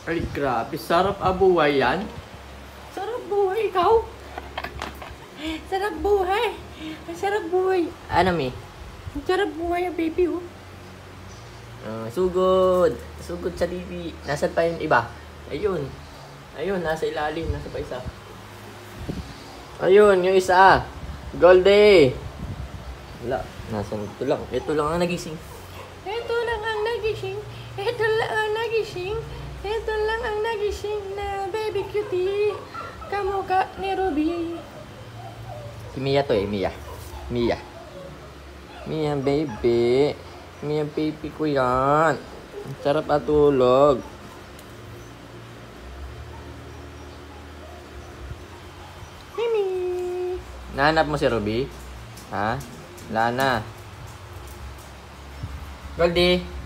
Ay, grabe. Sarap abuhay yan. Sarap buhay, ikaw. Sarap buhay. Sarap buhay. Ano, Mi? Sarap buhay ang baby, oh. Sugod. Sugod sa TV. Nasaan pa yung iba? Ayun. Ayun, nasa ilalim. Nasa pa isa. Ayun, yung isa. Goldie. Wala. Nasaan? Ito lang. Ito lang ang nagising. Ito lang ang nagising. Ito lang ang nagising. Ito lang ang nagising na baby cutie. Kamukha ni Ruby. Si Mia to eh, Mia. Mia. Mia baby. Mia baby ko yan. Sarap atulog. Mimi. Nahanap mo si Ruby? Ha? Wala na. Goldie.